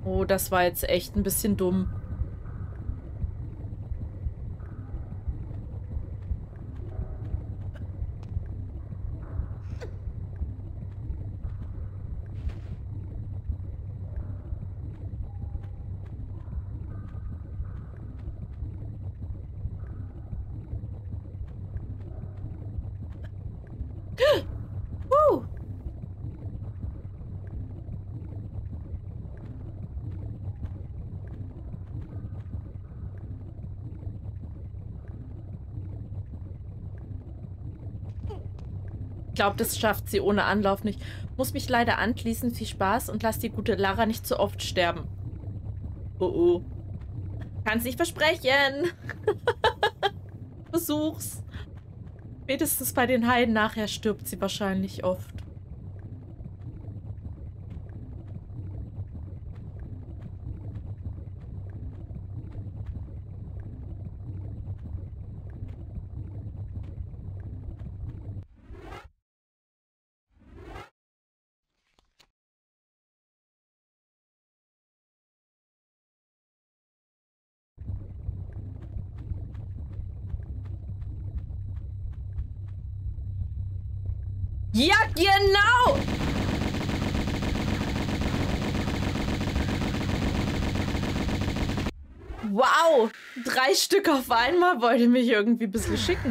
Oh, das war jetzt echt ein bisschen dumm. Huh. Ich glaube, das schafft sie ohne Anlauf nicht. Muss mich leider anschließen. Viel Spaß und lass die gute Lara nicht zu oft sterben. Oh oh. Kann's nicht versprechen. Versuch's. Spätestens bei den Heiden nachher stirbt sie wahrscheinlich oft. Ja, genau! Wow! 3 Stück auf einmal wollte mich irgendwie ein bisschen schicken.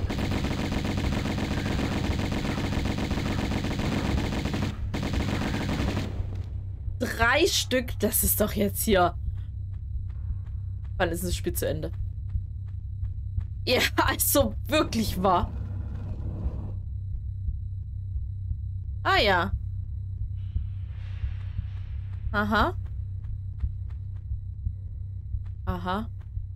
Drei Stück, das ist doch jetzt hier. Wann ist das Spiel zu Ende? Ja, also wirklich wahr. Ah ja. Aha. Aha.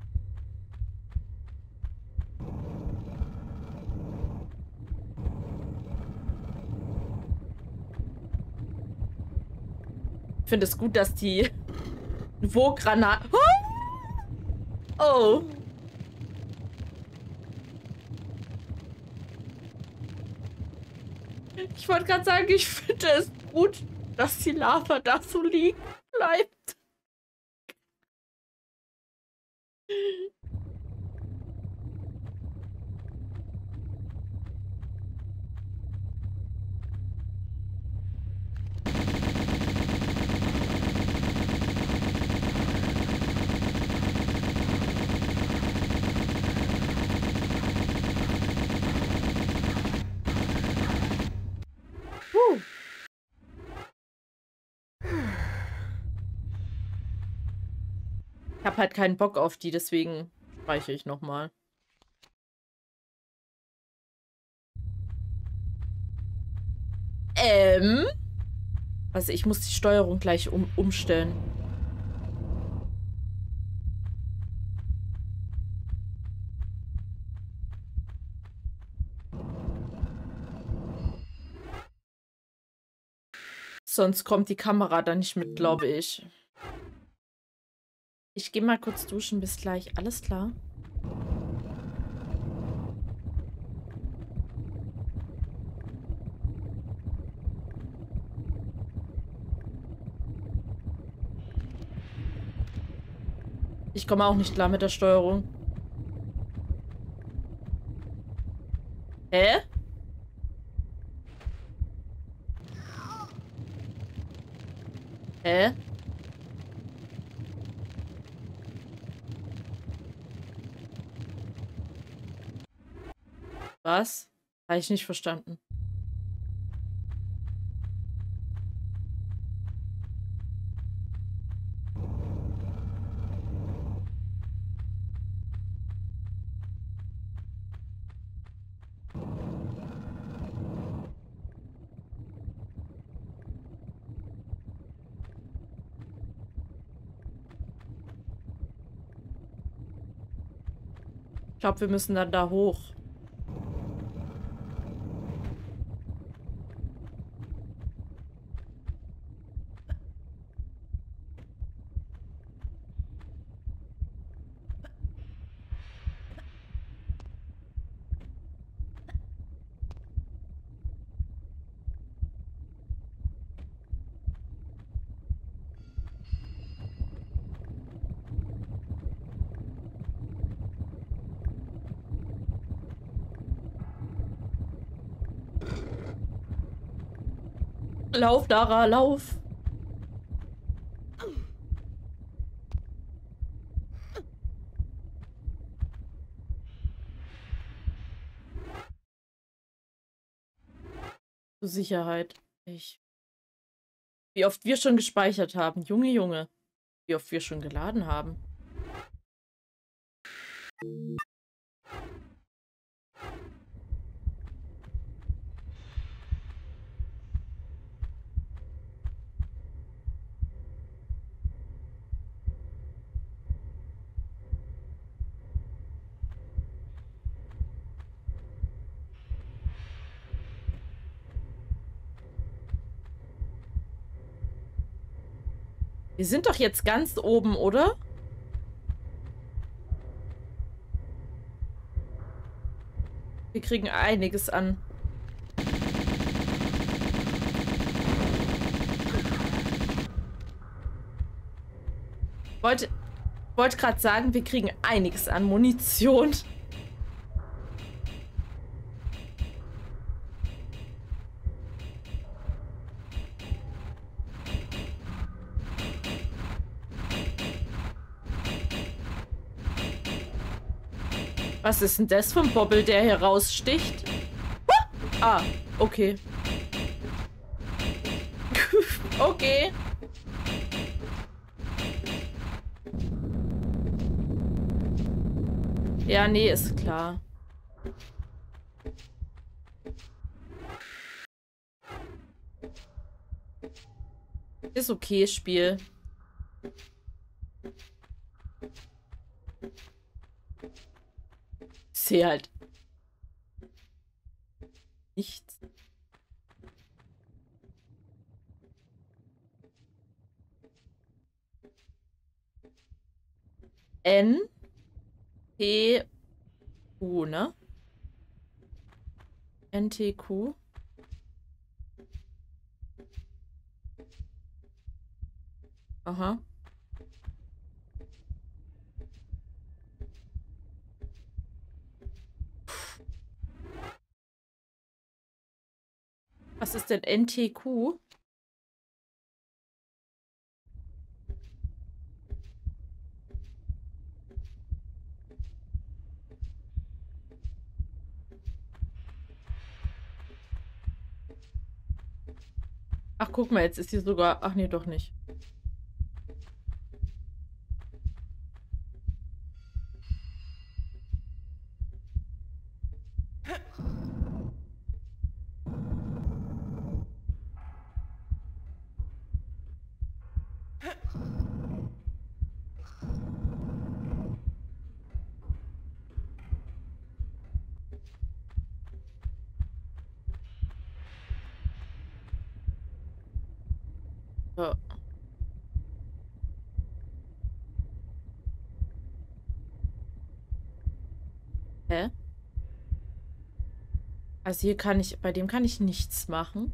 Ich finde es gut, dass die Wo-Granaten... Oh. Ich wollte gerade sagen, ich finde es gut, dass die Lava da so liegen bleibt. Puh. Ich habe halt keinen Bock auf die, deswegen speichere ich nochmal. Also ich muss die Steuerung gleich umstellen. Sonst kommt die Kamera da nicht mit, glaube ich. Ich gehe mal kurz duschen, bis gleich. Alles klar. Ich komme auch nicht klar mit der Steuerung. Hä? Hä? Was? Habe ich nicht verstanden. Ich glaube, wir müssen dann da hoch. Lauf, Lara, lauf. Zur Sicherheit. Wie oft wir schon gespeichert haben. Junge, Junge. Wie oft wir schon geladen haben. Wir sind doch jetzt ganz oben, oder? Wir kriegen einiges an. Wollte gerade sagen, wir kriegen einiges an Munition. Was ist denn das für ein Bobbel, der hier raussticht? Ah, okay. Okay. Ja, nee, ist klar. Ist okay, Spiel. Ich sehe halt nichts. N T Q, ne? NTQ. Aha. Was ist denn NTQ? Ach, guck mal, jetzt ist hier sogar... Ach nee, doch nicht. So. Hä? Also hier kann ich... Bei dem kann ich nichts machen.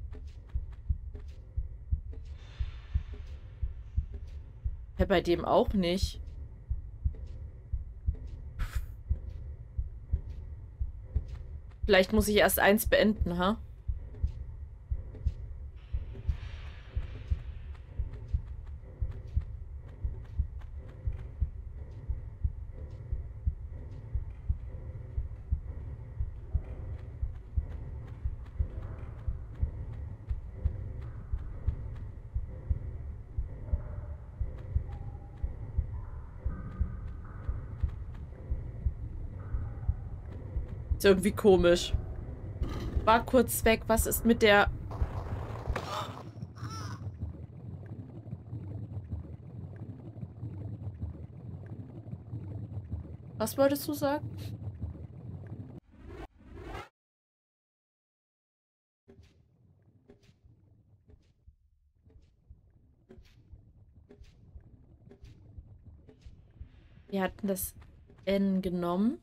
Hä, bei dem auch nicht. Vielleicht muss ich erst eins beenden, ha? Ist irgendwie komisch. War kurz weg. Was ist mit der... Was wolltest du sagen? Wir hatten das N genommen.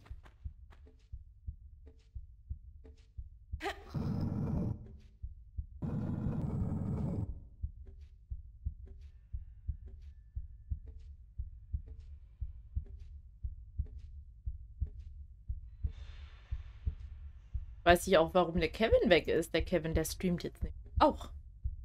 Weiß ich auch, warum der Kevin weg ist. Der Kevin, der streamt jetzt nicht. Auch.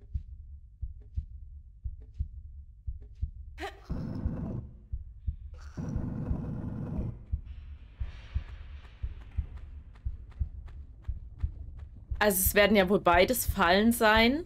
Also es werden ja wohl beides Fallen sein.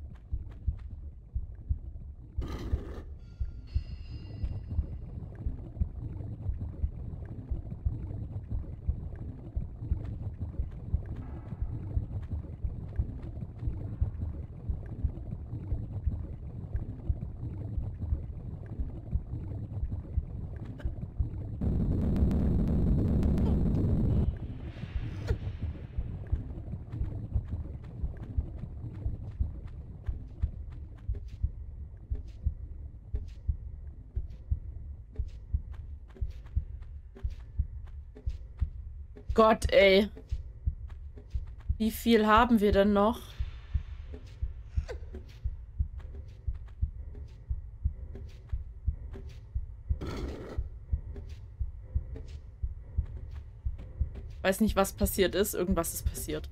Gott, ey. Wie viel haben wir denn noch? Weiß nicht, was passiert ist. Irgendwas ist passiert.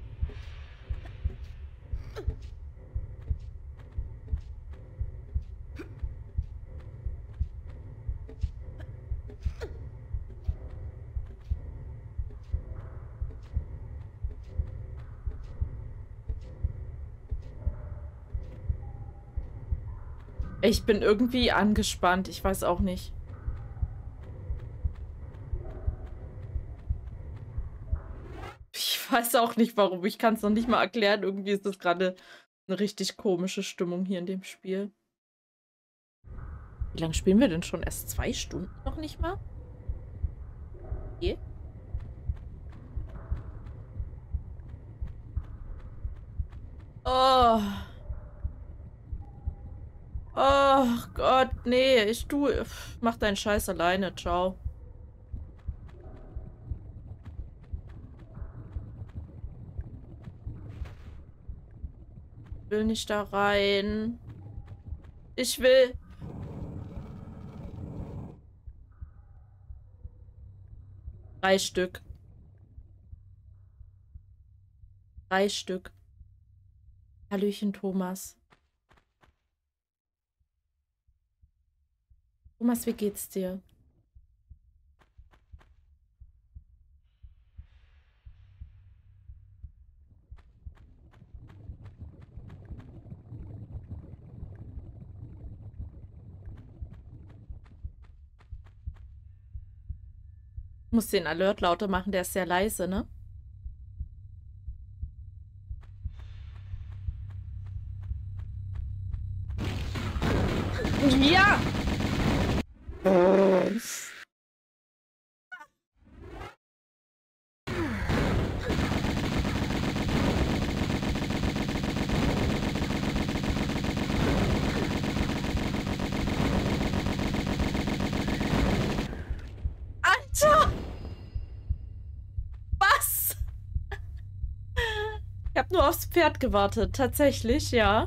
Ich bin irgendwie angespannt. Ich weiß auch nicht. Ich weiß auch nicht, warum. Ich kann es noch nicht mal erklären. Irgendwie ist das gerade eine richtig komische Stimmung hier in dem Spiel. Wie lange spielen wir denn schon? Erst 2 Stunden noch nicht mal? Okay. Oh. Oh Gott, nee. Mach deinen Scheiß alleine. Ciao. Ich will nicht da rein. Ich will... Drei Stück. 3 Stück. Hallöchen, Thomas. Thomas, wie geht's dir? Ich muss den Alert lauter machen, der ist sehr leise, ne? Ja! Alter! Was? Ich habe nur aufs Pferd gewartet. Tatsächlich, ja.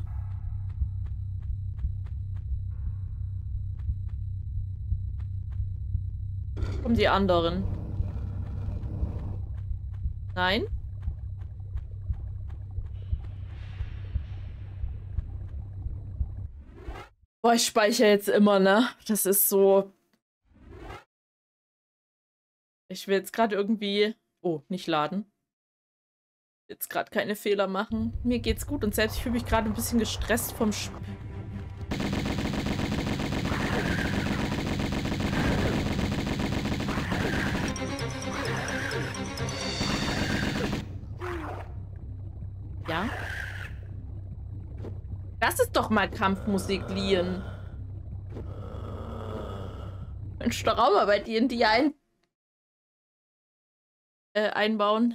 Um die anderen. Nein? Boah, ich speichere jetzt immer, ne? Das ist so... Ich will jetzt gerade irgendwie... Oh, nicht laden. Jetzt gerade keine Fehler machen. Mir geht's gut und selbst ich fühle mich gerade ein bisschen gestresst vom Spiel. Ja? Das ist doch mal Kampfmusik, Lien. Mensch, doch auch mal bei D&D einbauen.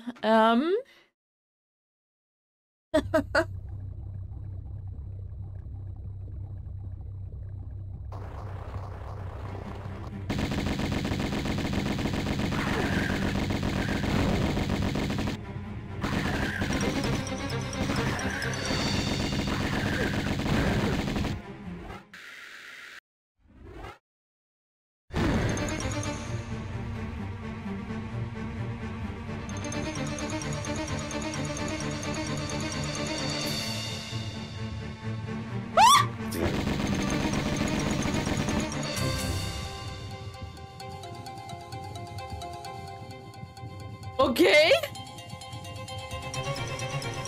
Okay.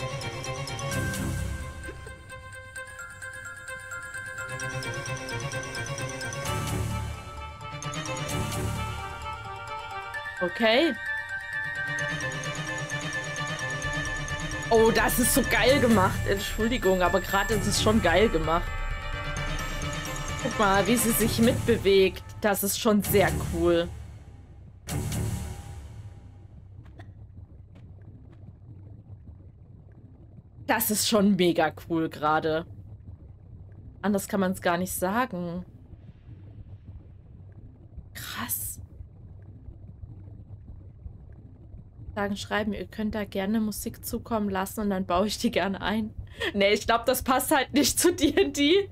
Okay. Oh, das ist so geil gemacht. Entschuldigung, aber gerade ist es schon geil gemacht. Guck mal, wie sie sich mitbewegt. Das ist schon sehr cool. Das ist schon mega cool gerade. Anders kann man es gar nicht sagen. Krass. Sagen, schreiben, ihr könnt da gerne Musik zukommen lassen und dann baue ich die gerne ein. Nee, ich glaube, das passt halt nicht zu D&D.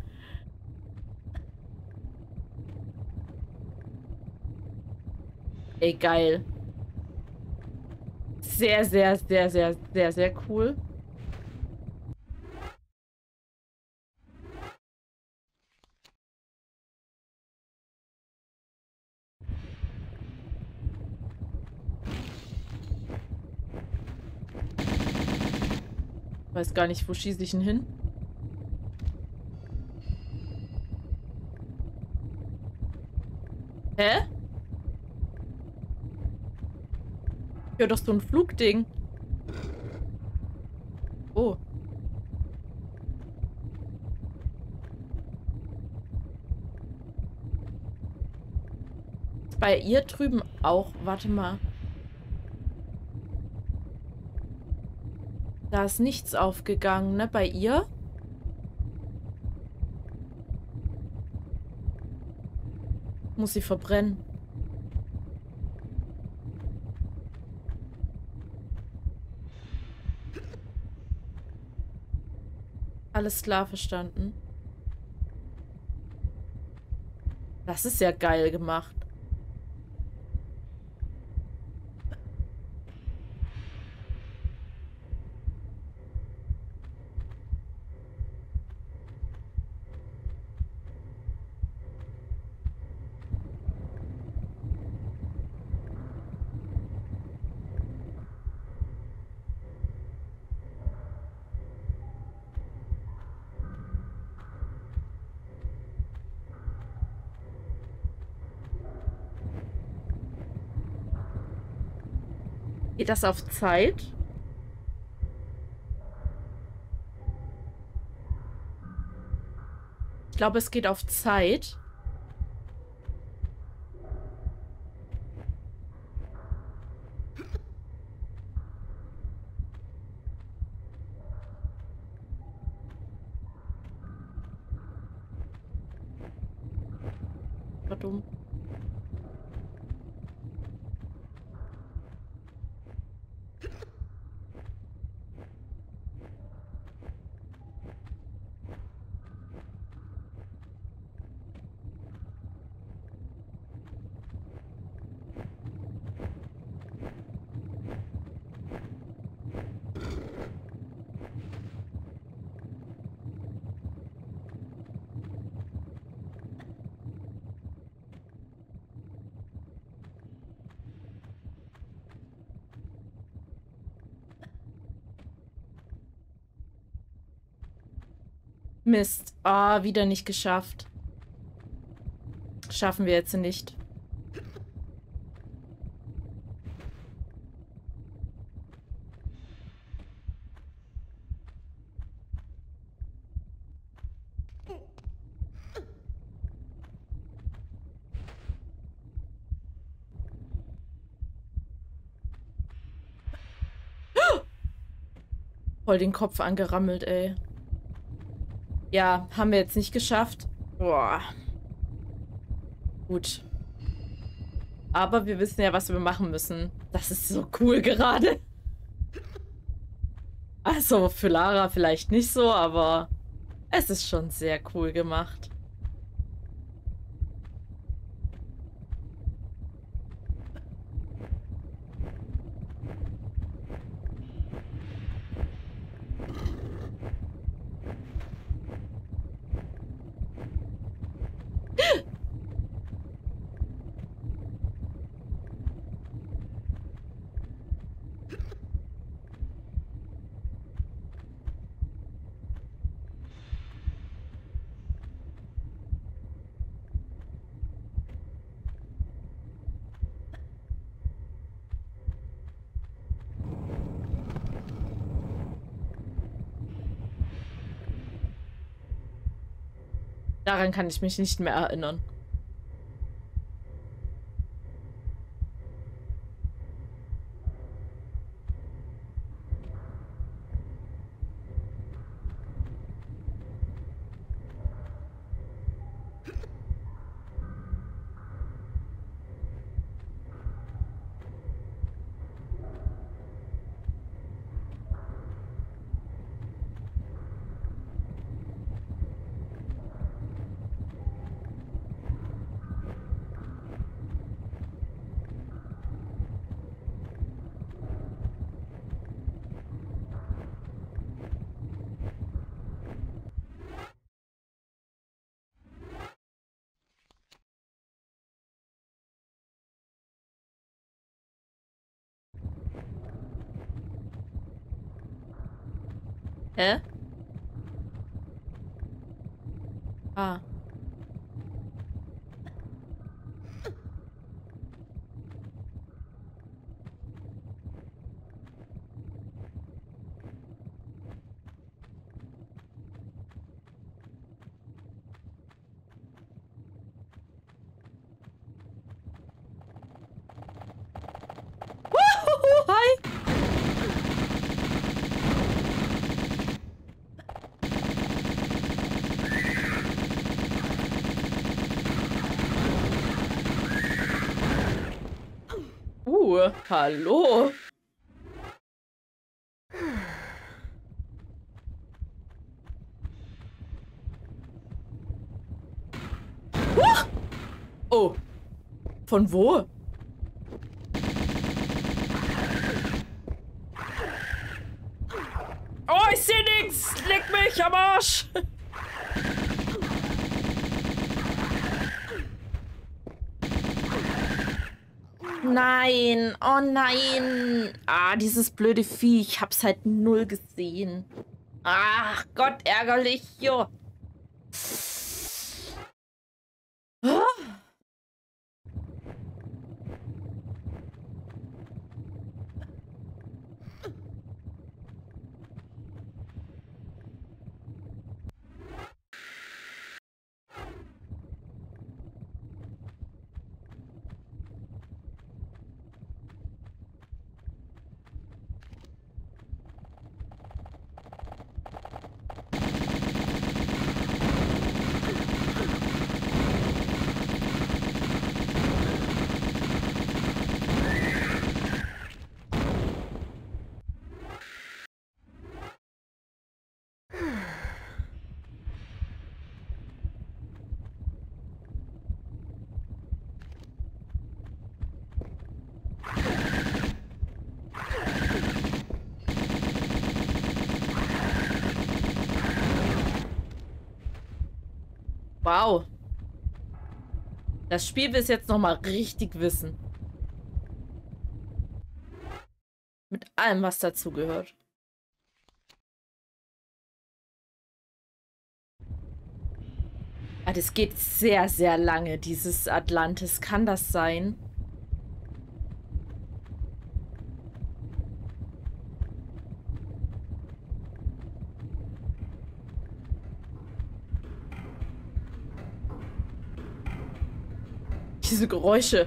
Ey, geil. Sehr, sehr, sehr, sehr, sehr, sehr cool. Weiß gar nicht, wo schieße ich ihn hin? Hä? Ich höre doch so ein Flugding. Oh. Ist bei ihr drüben auch. Warte mal. Da ist nichts aufgegangen, ne? Bei ihr? Muss sie verbrennen. Alles klar, verstanden. Das ist ja geil gemacht. Geht das auf Zeit? Ich glaube, es geht auf Zeit. War dumm. Mist. Ah, wieder nicht geschafft. Schaffen wir jetzt nicht. Voll den Kopf angerammelt, ey. Ja, haben wir jetzt nicht geschafft. Boah. Gut. Aber wir wissen ja, was wir machen müssen. Das ist so cool gerade. Also, für Lara vielleicht nicht so, aber es ist schon sehr cool gemacht. Daran kann ich mich nicht mehr erinnern. Hä? Ah. Hi! Hallo. Oh. Von wo? Oh, ich sehe nichts. Leck mich am Arsch. Nein. Oh nein. Ah, dieses blöde Vieh. Ich hab's halt null gesehen. Ach Gott, ärgerlich. Jo. Wow. Das Spiel will es jetzt nochmal richtig wissen. Mit allem, was dazu gehört. Ah, das geht sehr, sehr lange, dieses Atlantis. Kann das sein? Diese Geräusche.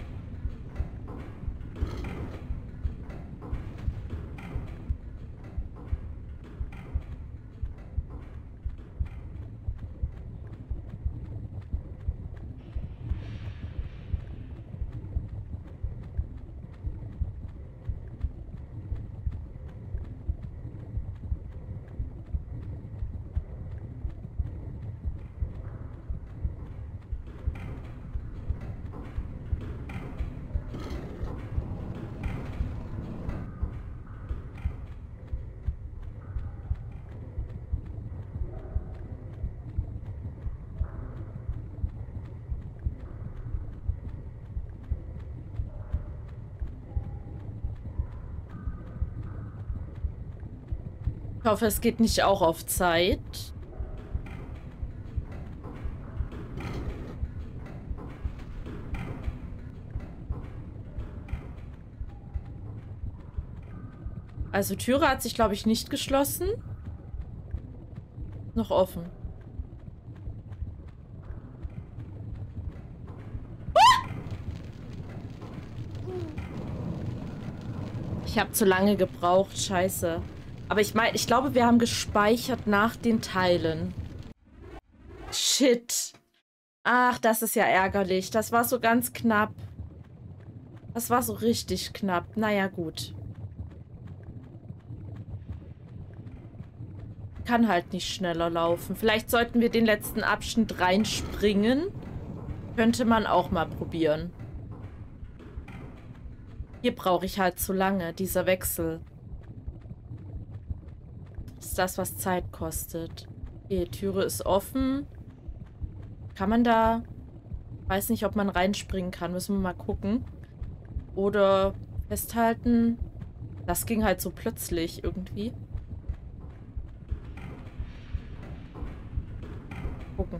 Ich hoffe, es geht nicht auch auf Zeit. Also Türe hat sich, glaube ich, nicht geschlossen. Noch offen. Ich habe zu lange gebraucht, scheiße. Aber ich meine, ich glaube, wir haben gespeichert nach den Teilen. Shit. Ach, das ist ja ärgerlich. Das war so ganz knapp. Das war so richtig knapp. Naja, gut. Kann halt nicht schneller laufen. Vielleicht sollten wir den letzten Abschnitt reinspringen. Könnte man auch mal probieren. Hier brauche ich halt zu lange, dieser Wechsel. Das ist das, was Zeit kostet. Okay, Türe ist offen. Kann man da... Weiß nicht, ob man reinspringen kann. Müssen wir mal gucken. Oder festhalten. Das ging halt so plötzlich irgendwie. Gucken.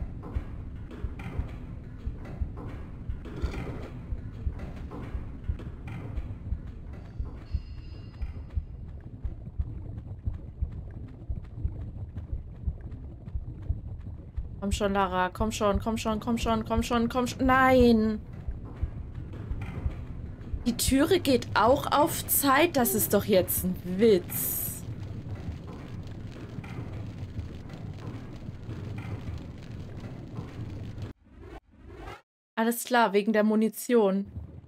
Komm schon, Lara. Komm schon, komm schon, komm schon, komm schon, komm schon. Nein! Die Türe geht auch auf Zeit? Das ist doch jetzt ein Witz. Alles klar, wegen der Munition.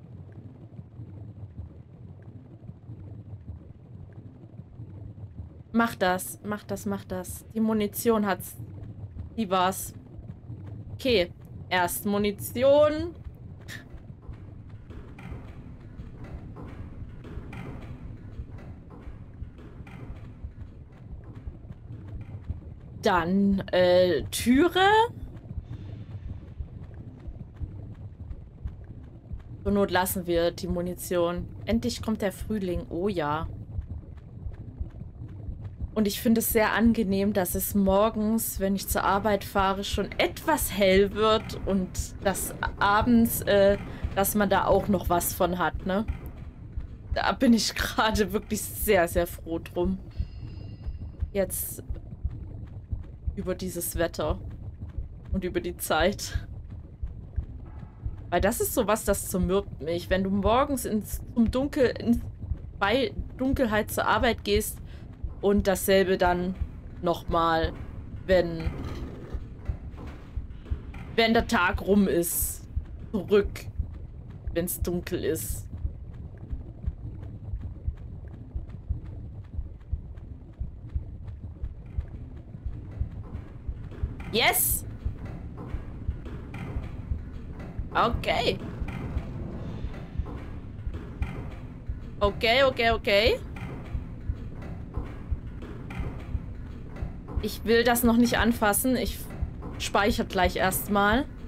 Mach das, mach das, mach das. Die Munition hat's. Die war's. Okay, erst Munition. Dann, Türe. Zur Not lassen wir die Munition. Endlich kommt der Frühling. Oh ja. Und ich finde es sehr angenehm, dass es morgens, wenn ich zur Arbeit fahre, schon etwas hell wird und dass abends, dass man da auch noch was von hat, ne? Da bin ich gerade wirklich sehr, sehr froh drum. Jetzt über dieses Wetter und über die Zeit. Weil das ist sowas, das zermürbt mich. Wenn du morgens bei Dunkelheit zur Arbeit gehst und dasselbe dann nochmal, wenn der Tag rum ist. Zurück, wenn es dunkel ist. Yes! Okay. Okay, okay, okay. Ich will das noch nicht anfassen. Ich speichere gleich erstmal.